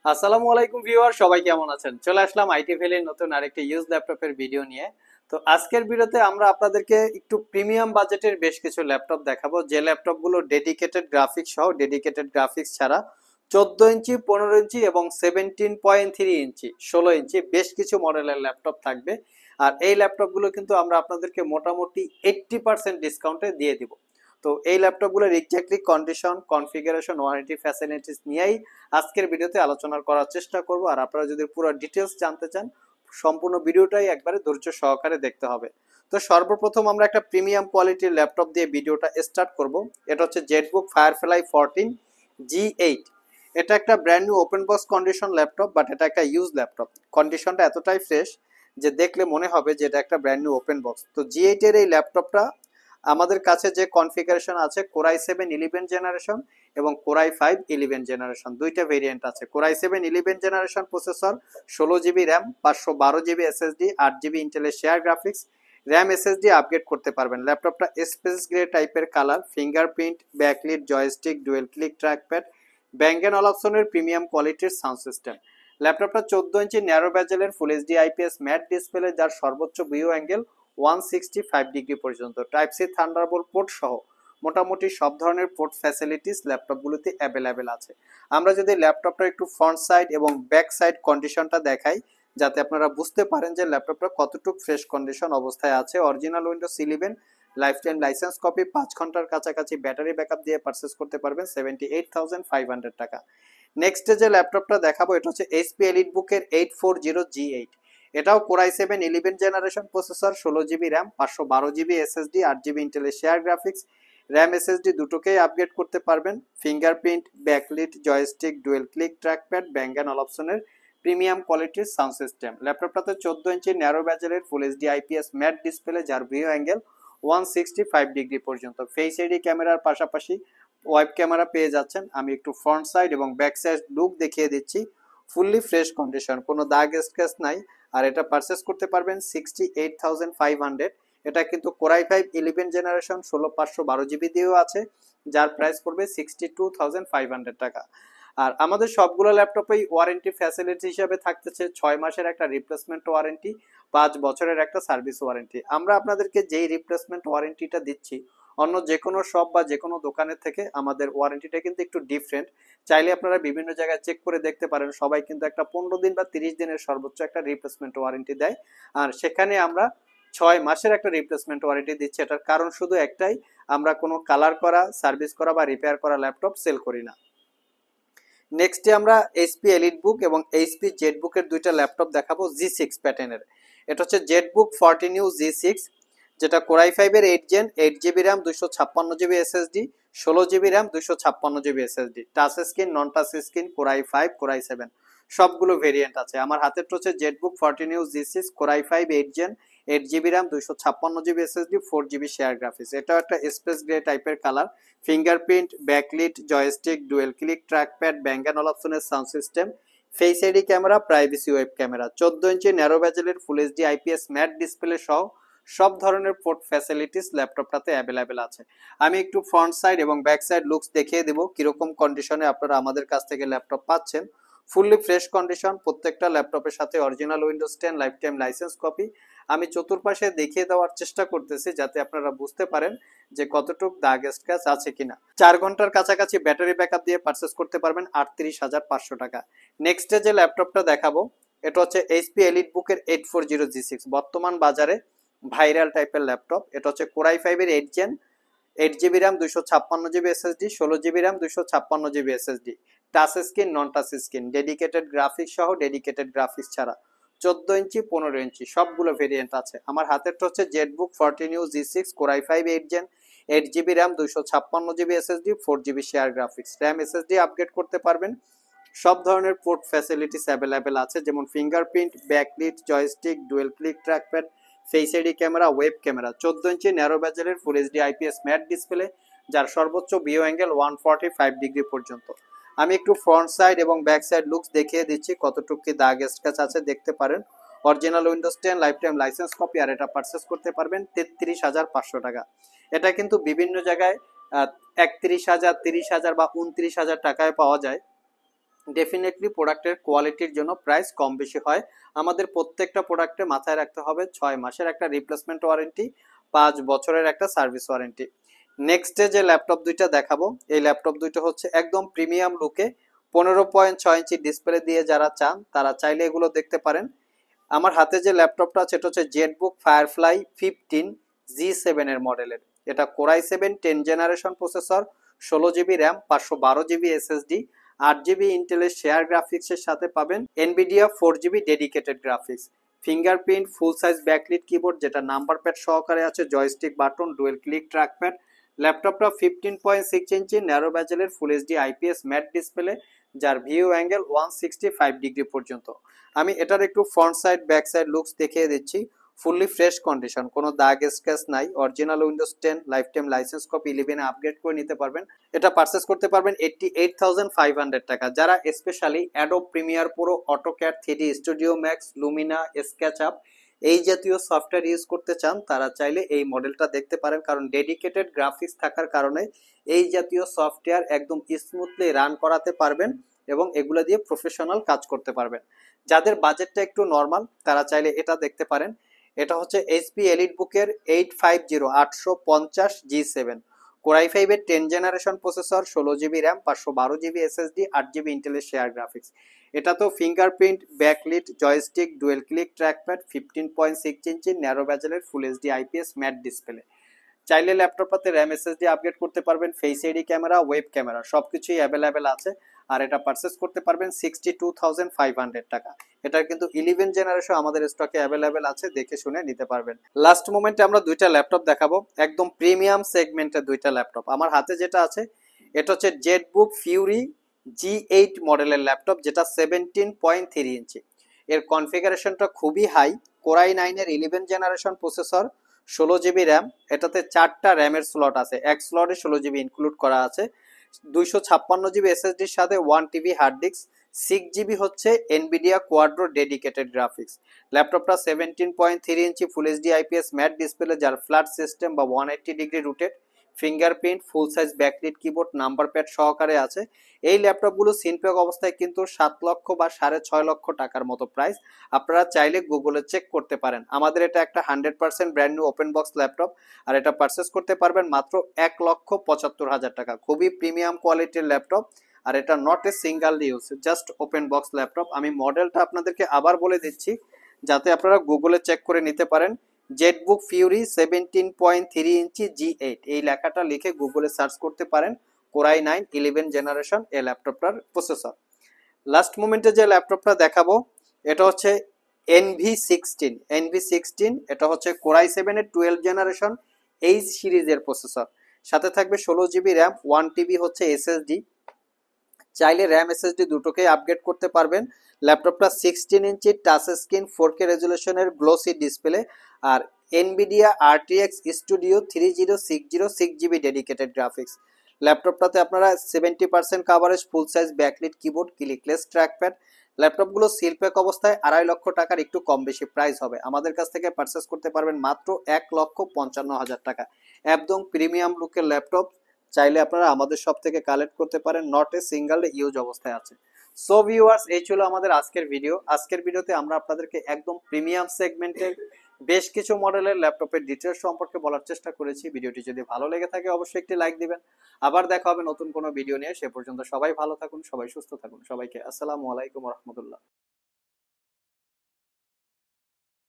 আসসালামু আলাইকুম ভিউয়ার, সবাই কেমন আছেন? চলে আসলাম আইটি ভ্যালির নতুন আরেকটি ইউজ ল্যাপটপের ভিডিও নিয়ে। তো আজকের ভিডিওতে আমরা আপনাদেরকে একটু প্রিমিয়াম বাজেটের বেশ কিছু ল্যাপটপ দেখাবো, যে ল্যাপটপগুলো ডেডিকেটেড গ্রাফিক্স সহ, ডেডিকেটেড গ্রাফিক্স ছাড়া 14 ইঞ্চি, 15 ইঞ্চি এবং 17.3 ইঞ্চি, 16 ইঞ্চি বেশ কিছু মডেলের ল্যাপটপ থাকবে। আর এই ল্যাপটপগুলো কিন্তু আমরা আপনাদেরকে মোটামুটি 80% ডিসকাউন্টে দিয়ে দিব। তো এই ল্যাপটপগুলোর exactly condition, configuration, warranty, facilities নিয়েই আজকের ভিডিওতে আলোচনা করার চেষ্টা করব। আর আপনারা যদি পুরো ডিটেলস জানতে চান, সম্পূর্ণ ভিডিওটাই একবারে ধৈর্য সহকারে দেখতে হবে। তো সর্বপ্রথম আমরা একটা প্রিমিয়াম কোয়ালিটির ল্যাপটপ দিয়ে ভিডিওটা স্টার্ট করব। এটা হচ্ছে জেটবুক ফায়ারফ্লাই 14 G8। এটা একটা brand new open box condition laptop, but এটা একটা ইউজ ল্যাপটপ। কন্ডিশনটা এতটাই ফ্রেশ যে দেখলে মনে হবে যে এটা একটা ব্র্যান্ড নিউ ওপেন বক্স। তো G8 এর এই ল্যাপটপটা আমাদের কাছে যে কনফিগারেশন আছে, কোরাই 7 11 জেনারেশন এবং কোরাই 5 11 জেনারেশন, দুইটা ভেরিয়েন্ট আছে। Core i 7 11 generation processor, 16 GB RAM, 512 GB SSD, 8 GB ইন্টেলের share graphics, RAM SSD upgrade করতে পারবেন। ল্যাপটপটা স্পেস গ্রে টাইপের colour, fingerprint, backlit, joystick, dual click trackpad, bang and অলাপসনের প্রিমিয়াম কোয়ালিটির সাউন্ড সিস্টেম। ল্যাপটপটা 14 ইঞ্চি ন্যারো ব্যাজেলের full HD IPS matte display, যার সর্বোচ্চ ভিউ অ্যাঙ্গেল 165 ডিগ্রি পর্যন্ত, টাইপ সি থান্ডারবোল্ট পোর্ট সহ মোটামুটি সব ধরনের পোর্ট ফ্যাসিলিটিস ল্যাপটপগুলোতে অ্যাভেলেবেল আছে। আমরা যদি ল্যাপটপটা একটু ফ্রন্ট সাইড এবং ব্যাক সাইড কন্ডিশনটা দেখাই, যাতে আপনারা বুঝতে পারেন যে ল্যাপটপটা কতটুকু ফ্রেশ কন্ডিশন অবস্থায় আছে। Original Windows 11 life time licence copy, 5 ঘন্টার কাছাকাছি ব্যাটারি ব্যাকআপ দিয়ে পারচেস করতে পারবেন 78,500 টাকা। নেক্সট যে ল্যাপটপটা দেখাবো, এটা হচ্ছে এইচপি এলিট বুকের 840G8। এটাও core i 7 11 generation processor, 16 GB RAM, 512 GB SSD, 8 GB ইন্টেলের শেয়ার গ্রাফিক্স, র্যাম এসএসডি দুটোকেই আপগ্রেড করতে পারবেন। Fingerprint, backlit, joystick, dual click trackpad, bang and অল অপশনের প্রিমিয়াম কোয়ালিটির সাউন্ড সিস্টেম। ল্যাপটপটাতে 14 ইঞ্চি ন্যারো ব্যাজেলের full HD IPS matte display, যার ভিউ অ্যাঙ্গেল 165 ডিগ্রি পর্যন্ত। ফেস আইডি ক্যামেরার পাশাপাশি ওয়েব ক্যামেরা পেয়ে যাচ্ছেন। আমি একটু ফ্রন্ট সাইড এবং ব্যাক সাইড লুক দেখিয়ে দিচ্ছি। ফুললি ফ্রেশ কন্ডিশন, কোনো দাগ স্ক্র্যাচ নাই। আর এটা পারচেস করতে পারবেন 68,500। এটা কিন্তু কোরাই 5 11 জেনারেশন 16/512 জিবি দিয়েও আছে, যার প্রাইস পড়বে 62,500 টাকা। আর আমাদের সবগুলো ল্যাপটপেই ওয়ারেন্টি ফ্যাসিলিটি হিসাবে থাকতেছে 6 মাসের একটা রিপ্লেসমেন্ট ওয়ারেন্টি, 5 বছরের একটা সার্ভিস ওয়ারেন্টি। আমরা আপনাদেরকে যেই রিপ্লেসমেন্ট ওয়ারেন্টিটা দিচ্ছি, অন্য যে কোনো শপ বা যে কোনো দোকানের থেকে আমাদের ওয়ারেন্টিটা কিন্তু একটু ডিফারেন্ট। চাইলে আপনারা বিভিন্ন জায়গায় চেক করে দেখতে পারেন। সবাই কিন্তু একটা 15 দিন বা 30 দিনের সর্বোচ্চ একটা রিপ্লেসমেন্ট ওয়ারেন্টি দেয়, আর সেখানে আমরা 6 মাসের একটা রিপ্লেসমেন্ট ওয়ারেন্টি দিচ্ছি। এটার কারণ শুধু একটাই, আমরা কোনো কালার করা, সার্ভিস করা বা রিপেয়ার করা ল্যাপটপ সেল করি না। নেক্সটে আমরা এইচপি এলিট বুক এবং এইচপি জেট বুকের দুইটা ল্যাপটপ দেখাবো G6 প্যাটার্নের। এটা হচ্ছে জেটবুক 14U G6, যেটা কোরাই 5-এর 8 gen, 8 GB RAM, 256 GB SSD, 16 GB RAM, 256 GB SSD, touch screen, non touch screen, core i 5, core i 7 সবগুলো ভেরিয়েন্ট আছে। আমার হাতের হচ্ছে ZBook 14U G6, core i 5 8 gen, 8 GB RAM, 256 GB SSD, 4 GB share graphics. এটাও একটা space grey টাইপের colour. Fingerprint, backlit, joystick, dual click trackpad, bang and অল অপশনের sound system, face ID camera, privacy web camera, 14 inch narrow ব্যাজেলের full HD IPS matte display সহ সব ধরনের port facilities ল্যাপটপটাতে available আছে। আমি একটু ফ্রন্ট সাইড এবং ব্যাক সাইড লুকস দেখিয়ে দেবো কিরকম কন্ডিশনে আপনারা আমাদের কাছ থেকে ল্যাপটপ পাচ্ছেন। ফুললি ফ্রেশ কন্ডিশন, প্রত্যেকটা ল্যাপটপের সাথে original Windows 10 life time licence copy. আমি চতুর্পাশে দেখিয়ে দেওয়ার চেষ্টা করতেছি যাতে আপনারা বুঝতে পারেন যে কতটুক দাগ স্ক্র্যাচ আছে কিনা। 4 ঘন্টার কাছাকাছি ব্যাটারি ব্যাকআপ দিয়ে পারচেস করতে পারবেন 38,500 টাকা। নেক্সটে যে ল্যাপটপটা দেখাবো, এটা হচ্ছে এইচপি এলিট বুকের 840G6, বর্তমান বাজারে ভাইরাল টাইপের ল্যাপটপ। এটা হচ্ছে কোরাই 5-এর 8 gen, 8 GB RAM, 256 GB SSD, 16 GB RAM, 256 GB SSD, touch screen, non touch screen, dedicated graphics সহ, ডেডিকেটেড গ্রাফিক্স ছাড়া, 14 ইঞ্চি, 15 ইঞ্চি সবগুলো ভেরিয়েন্ট আছে। আমার হাতেরটা হচ্ছে ZBook 14U G6, core i 5 8 gen, 8 GB RAM, 256 GB SSD, 4 GB share graphics, RAM SSD upgrade করতে পারবেন। সব ধরনের পোর্ট ফ্যাসিলিটিস অ্যাভেলেবেল আছে, যেমন fingerprint, backlit, joystick, dual click trackpad, face ID camera, web camera, 14 inch narrow ব্যাজেলের full HD IPS matte display, যার সর্বোচ্চ view angle 145 degree পর্যন্ত। আমি একটু ফ্রন্ট সাইড এবং ব্যাক সাইড লুকস দেখিয়ে দিচ্ছি কতটুকু কি দাগ স্ক্র্যাচ আছে দেখতে পারেন। Original Windows 10 life time licence copy, আর এটা পারচেস করতে পারবেন 33,500 টাকা। এটা কিন্তু বিভিন্ন জায়গায় 31,000, 30,000 বা 29,000 টাকায় পাওয়া যায়। ডেফিনেটলি প্রোডাক্টের কোয়ালিটির জন্য প্রাইস কম বেশি হয়। আমাদের প্রত্যেকটা প্রোডাক্টে মাথায় রাখতে হবে 6 মাসের একটা রিপ্লেসমেন্ট ওয়ারেন্টি, 5 বছরের একটা সার্ভিস ওয়ারেন্টি। নেক্সটে যে ল্যাপটপ দুইটা দেখাবো, এই ল্যাপটপ দুইটা হচ্ছে একদম প্রিমিয়াম লুকে 15.6 ইঞ্চি ডিসপ্লে দিয়ে যারা চান তারা চাইলে এগুলো দেখতে পারেন। আমার হাতে যে ল্যাপটপটা আছে এটা হচ্ছে জেটবুক ফায়ারফ্লাই 15 G7 এর মডেলের। এটা Core i 7 10 generation processor, 16 GB RAM, 512 GB SSD, 8 GB ইন্টেলের শেয়ার গ্রাফিক্সের সাথে পাবেন Nvidia 4 GB dedicated graphics, fingerprint, full size backlit keyboard যেটা নাম্বার প্যাড সহকারে আছে, joystick button, dual click trackpad. ল্যাপটপটা 15.6 ইঞ্চি ন্যারো ব্যাজেলের full HD IPS matte display, যার ভিউ অ্যাঙ্গেল 165 ডিগ্রি পর্যন্ত। আমি এটার একটু front side back side looks দেখিয়ে দিচ্ছি। ফুললি ফ্রেশ কন্ডিশন, কোনো দাগ স্ক্র্যাচ নাই, original Windows 10 life time licence copy 11 upgrade করে নিতে পারবেন। এটা পারচেস করতে পারবেন 88,500 টাকা। যারা specially Adobe Premiere Pro, AutoCAD, 3D Studio Max, Lumion, SketchUp এই জাতীয় সফটওয়্যার ইউজ করতে চান তারা চাইলে এই মডেলটা দেখতে পারেন, কারণ ডেডিকেটেড গ্রাফিক্স থাকার কারণে এই জাতীয় সফটওয়্যার একদম স্মুথলি রান করাতে পারবেন এবং এগুলো দিয়ে প্রফেশনাল কাজ করতে পারবেন। যাদের বাজেটটা একটু নর্মাল তারা চাইলে এটা দেখতে পারেন। এটা হচ্ছে এইচপি এলিট বুকের 850 কোরাই 5 এর 10 generation processor, 16 GB RAM, 512 GB SSD, 8 GB ইন্টেলের শেয়ার গ্রাফিক্স। এটা তো fingerprint, backlit, joystick, dual click trackpad, 15.6 inch narrow ব্যাজেলের full HD IPS matte display. চাইলে ল্যাপটপটাতে র্যাম এসএসডি আপগ্রেড করতে পারবেন, face ID camera, web camera সবকিছুই অ্যাভেলেবেল আছে। আর এটা পারচেস করতে পারবেন 62,500 টাকা। এটা কিন্তু 11 জেনারেশন আমাদের স্টকে অ্যাভেলেবেল আছে, দেখে শুনে নিতে পারবেন। লাস্ট মোমেন্টে আমরা দুইটা ল্যাপটপ দেখাবো, একদম প্রিমিয়াম সেগমেন্টের দুইটা ল্যাপটপ। আমার হাতে যেটা আছে এটা হচ্ছে জেটবুক ফিউরি G8 মডেলের ল্যাপটপ, যেটা 17.3 ইঞ্চি। এর কনফিগারেশনটা খুবই হাই, কোরাই 9 এর 11 জেনারেশন প্রসেসর, 16 জিবি র্যাম। এটাতে 4টা র্যামের স্লট আছে, এক স্লটে 16 জিবি ইনক্লুড করা আছে, 256 জিবি এসএসডির সাথে 1 টিবি হার্ড ডিস্ক, 6 জিবি হচ্ছে এনভিডিয়া কোয়াড্রো ডেডিকেটেড গ্রাফিক্স। ল্যাপটপটা 17.3 inch full HD IPS matte display, যার ফ্ল্যাট সিস্টেম বা 180 degree rotated, fingerprint, full size backlit keyboard, number pad সহকারে আছে। এই ল্যাপটপগুলো সিনপ্যাক অবস্থায় কিন্তু 7 লক্ষ বা 6.5 লক্ষ টাকার মতো প্রাইস। আপনারা চাইলে গুগলে চেক করতে পারেন। আমাদের এটা একটা 100% brand new open box laptop, আর এটা পারচেস করতে পারবেন মাত্র 1,75,000 টাকা। খুবই প্রিমিয়াম কোয়ালিটির ল্যাপটপ, আর এটা not a single use, just open box laptop. আমি মডেলটা আপনাদেরকে আবার বলে দিচ্ছি যাতে আপনারা গুগলে চেক করে নিতে পারেন। জেটবুক ফিউরি 17.3 ইঞ্চি G8 এই লেখাটা লিখে গুগলে সার্চ করতে পারেন। কোরাই 9 11 জেনারেশন এই ল্যাপটপটার প্রসেসর। লাস্ট মোমেন্টে যে ল্যাপটপটা দেখাবো এটা হচ্ছে NV16। এটা হচ্ছে কোরাই 7 এর 12 জেনারেশন এইচ সিরিজের প্রসেসর, সাথে থাকবে 16 জিবি র্যাম, 1 টিবি হচ্ছে এসএসডি। চাইলে র্যাম এসএসডি দুটোকেই আপগ্রেড করতে পারবেন। ল্যাপটপটা 16 ইঞ্চি টাচ স্ক্রিন 4K রেজুলেশনের গ্লোসি ডিসপ্লে, আর Nvidia RTX studio 3060 6 GB dedicated graphics. ল্যাপটপটাতে আপনারা 70% coverage, full size backlit keyboard, clickless trackpad. ল্যাপটপগুলো সিলপ্যাক অবস্থায় 2.5 লক্ষ টাকার একটু কম বেশি প্রাইস হবে। আমাদের কাছ থেকে পারচেস করতে পারবেন মাত্র 1,55,000 টাকা। একদম প্রিমিয়াম লুকের ল্যাপটপ, চাইলে আপনারা আমাদের সব থেকে কালেক্ট করতে পারেন, নট এ সিঙ্গেল ইউজ অবস্থায় আছে। সো ভিউয়ার্স, এই ছিল আমাদের আজকের ভিডিও। আজকের ভিডিওতে আমরা আপনাদেরকে একদম প্রিমিয়াম সেগমেন্টের বেশ কিছু মডেলের ল্যাপটপের ডিটেলস সম্পর্কে বলার চেষ্টা করেছি। ভিডিওটি যদি ভালো লেগে থাকে অবশ্যই একটি লাইক দিবেন। আবার দেখা হবে নতুন কোনো ভিডিও নিয়ে। সে পর্যন্ত সবাই ভালো থাকুন, সবাই সুস্থ থাকুন। সবাইকে আসসালামু আলাইকুম রহমতুল্লাহ।